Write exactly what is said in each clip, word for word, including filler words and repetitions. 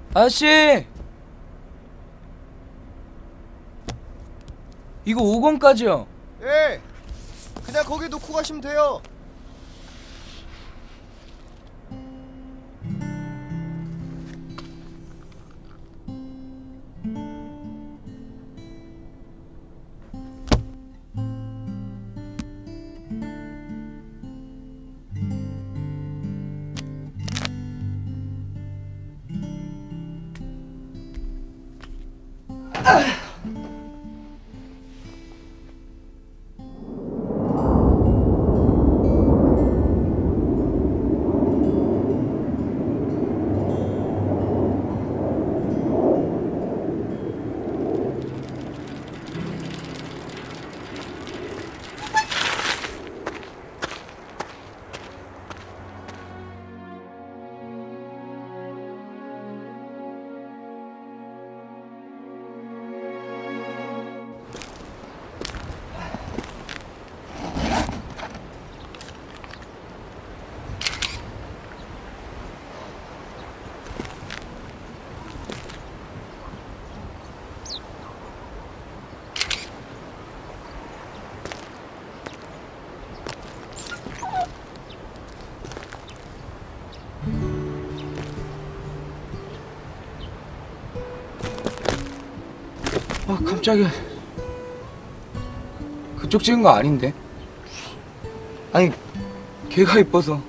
아저씨! 이거 오건까지요. 예, 그냥 거기 놓고 가시면 돼요. 아, 깜짝이야. 그쪽 찍은 거 아닌데? 아니, 걔가 이뻐서.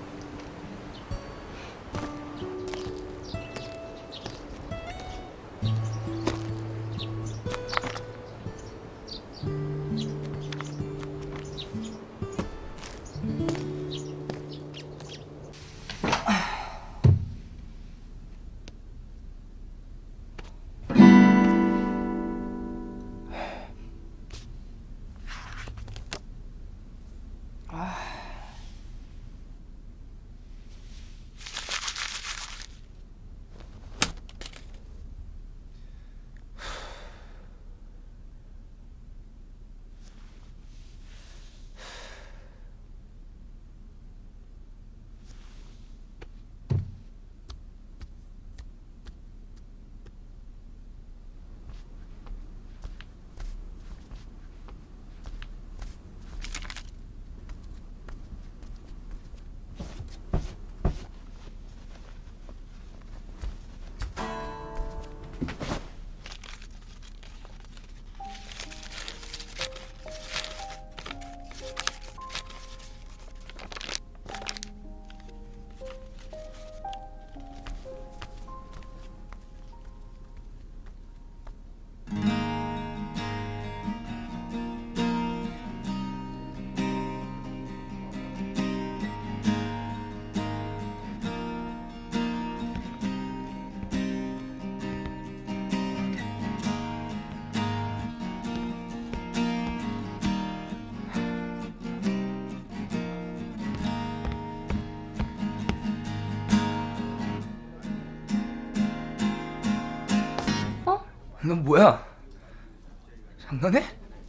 너 뭐야? 장난해?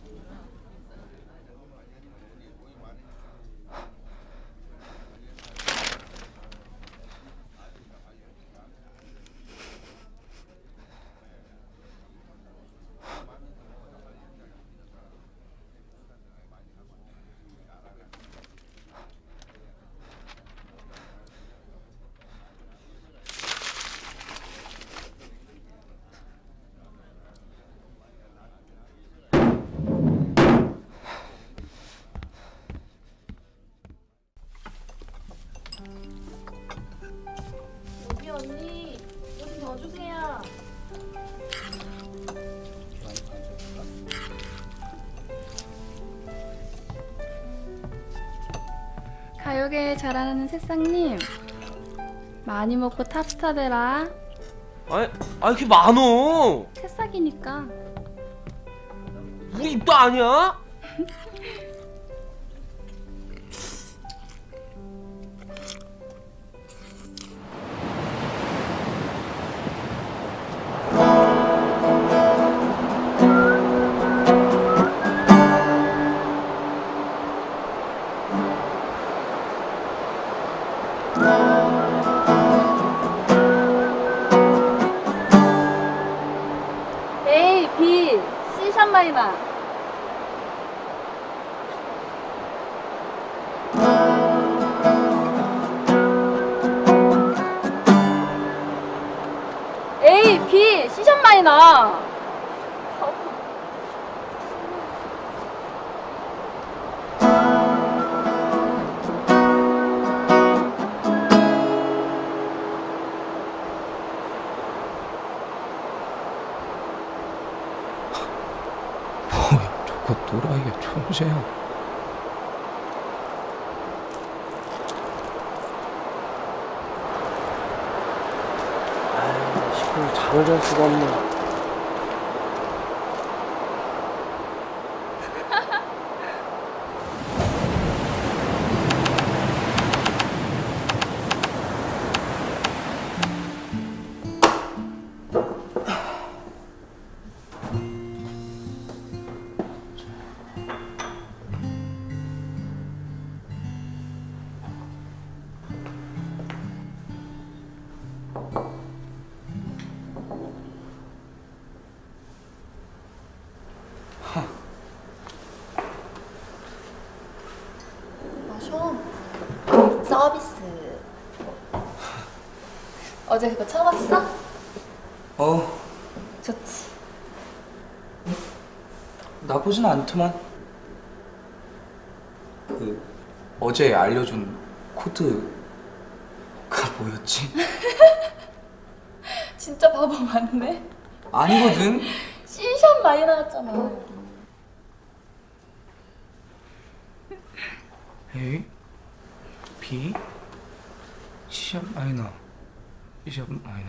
여기 언니, 여기 더 주세요. 가요계에 자라나는 새싹님, 많이 먹고 탑스타 되라. 아니, 아니 그게 많어. 새싹이니까. 우리 입도 아니야? 많이 나. A, B, C샵 많이 나. 뭐야, 저거 또라이야, 천재야. 아이, 시끄러워. 잠을 잘 수가 없네. 마셔. 서비스. 어제 그거 쳐봤어? 어, 좋지. 나쁘진 않더만. 그 어제 알려준 코드가 뭐였지? 진짜 바보 맞네. 아니거든. C샵 많이 나왔잖아. A, B, C샵 마이너, C샵 마이너.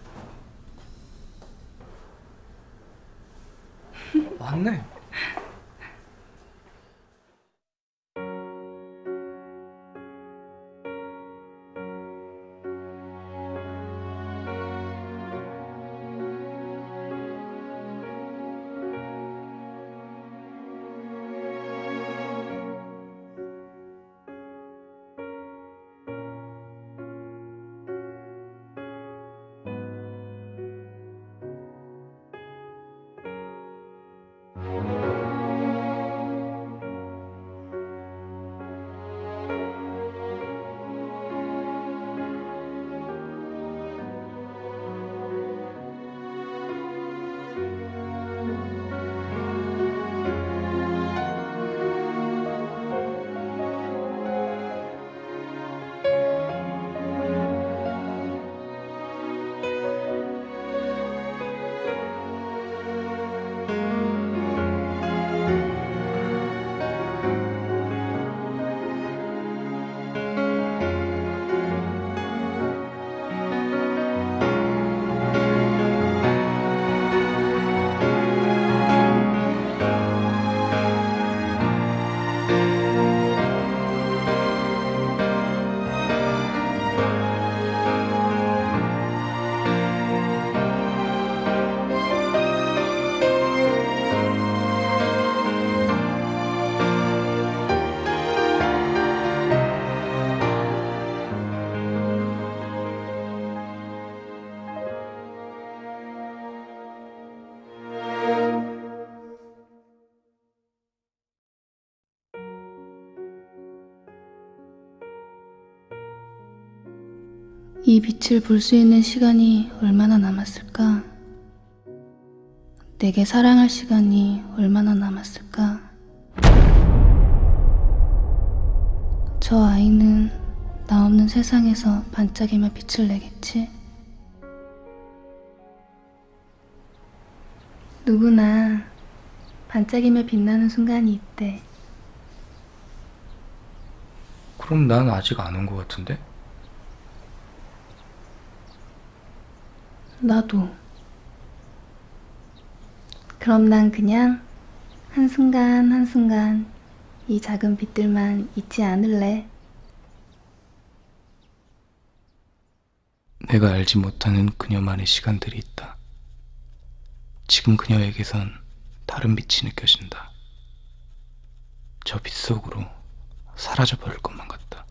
맞네. 이 빛을 볼 수 있는 시간이 얼마나 남았을까? 내게 사랑할 시간이 얼마나 남았을까? 저 아이는 나 없는 세상에서 반짝이며 빛을 내겠지? 누구나 반짝이며 빛나는 순간이 있대. 그럼 난 아직 안 온 것 같은데? 나도. 그럼 난 그냥 한순간 한순간 이 작은 빛들만 잊지 않을래. 내가 알지 못하는 그녀만의 시간들이 있다. 지금 그녀에게선 다른 빛이 느껴진다. 저 빛 속으로 사라져버릴 것만 같다.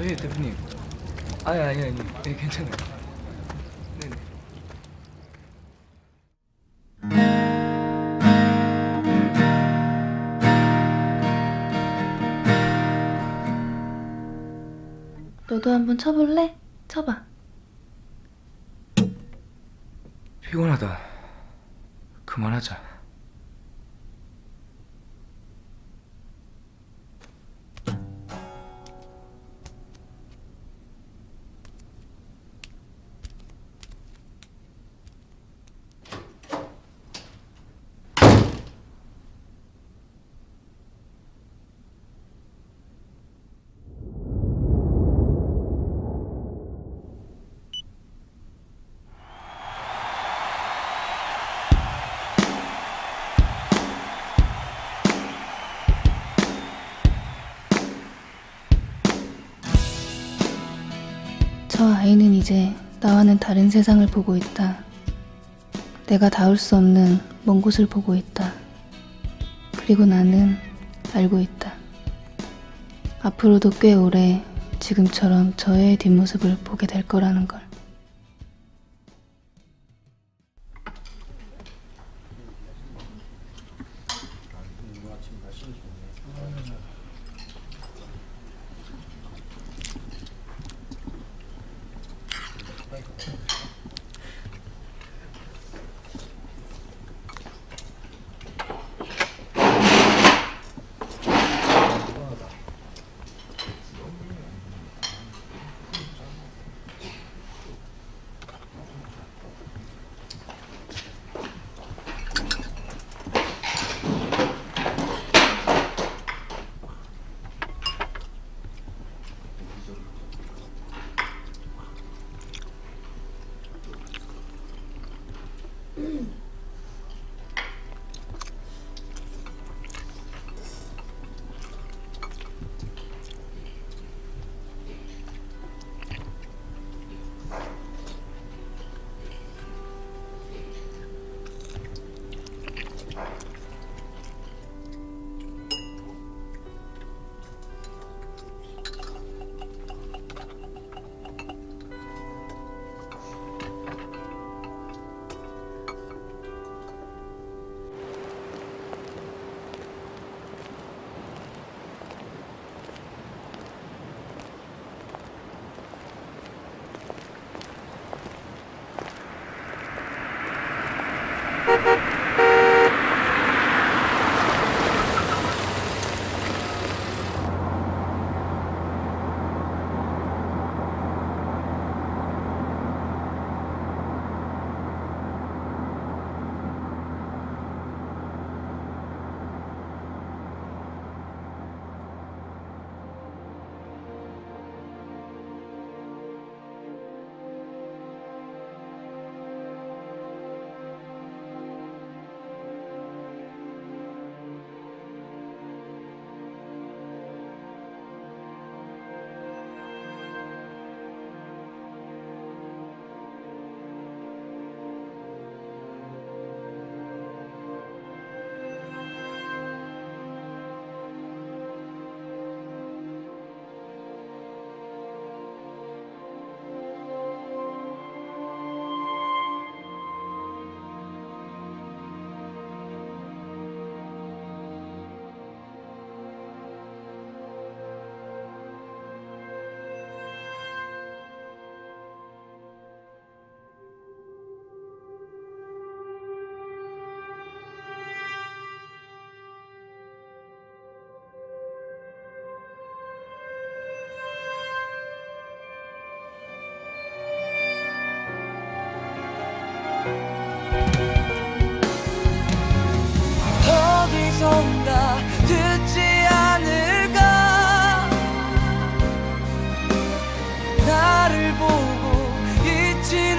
예, 대표님. 아니, 아니, 아니. 네, 괜찮아요. 네네. 너도 한번 쳐볼래? 쳐봐. 피곤하다. 그만하자. 저 아이는 이제 나와는 다른 세상을 보고 있다. 내가 닿을 수 없는 먼 곳을 보고 있다. 그리고 나는 알고 있다. 앞으로도 꽤 오래 지금처럼 저의 뒷모습을 보게 될 거라는 걸. 어디선가 듣지 않을까 나를 보고 있진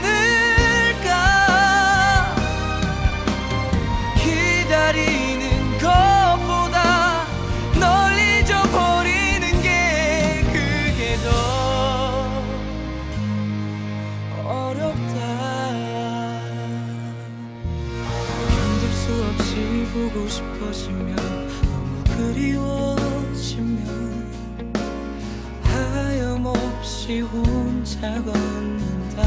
않을까 기다리는 것보다 널 잊어버리는 게 그게 더 어렵다 견딜 수 없이 보고 싶어지면 너무 그리워지면 하얀 다시 혼자 걷는다.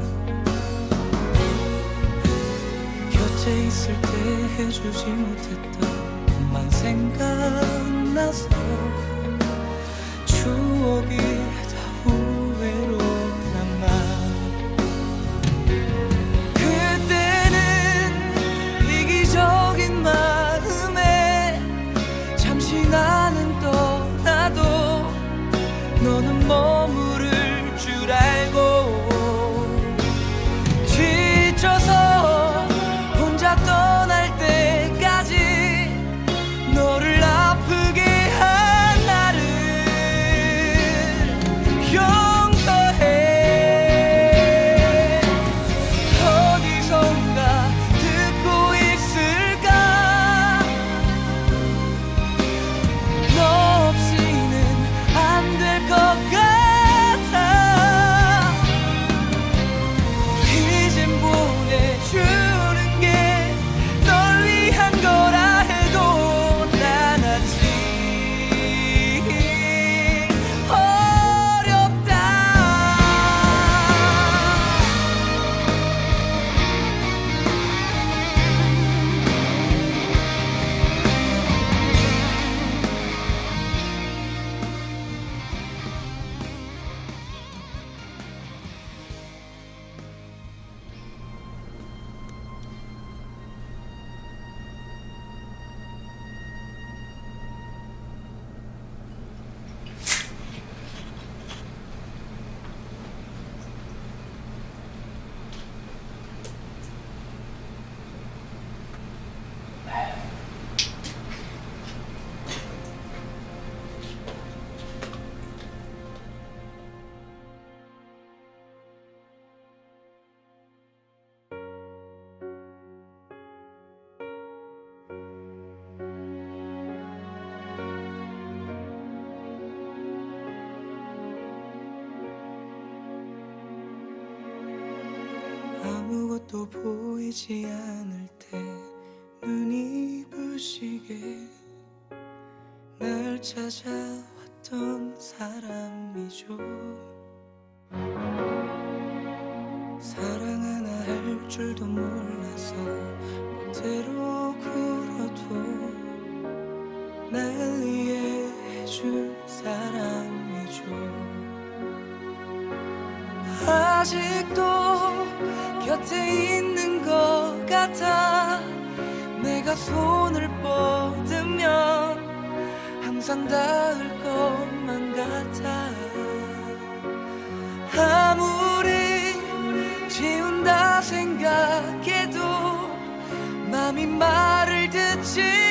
곁에 있을 때 해주지 못했던 것만 생각나서 추억이 다 후회로 남아. 그때는 이기적인 마음에 잠시 나는 떠나도 너는 머무를 줄 알고 지쳐서 혼자 떠날 때까지 너를 아프게 한 나를 용서해. 어디선가 듣고 있을까. 너 없이는 안 될 것 같아. 이젠 보내주는 게 널 위한 거라 해도 난 아직 어렵다. 아무것도 보이지 않을 때 눈이 부시게 날 찾아왔던 사람이죠. 사랑 하나 할 줄도 몰라서 멋대로 굴어도 날 이해해줄 사람이죠. 아직도 곁에 있는 것 같아. 내가 손을 뻗으면 항상 닿을 것만 같아. 아무리 지운다 생각해도 맘이 말을 듣지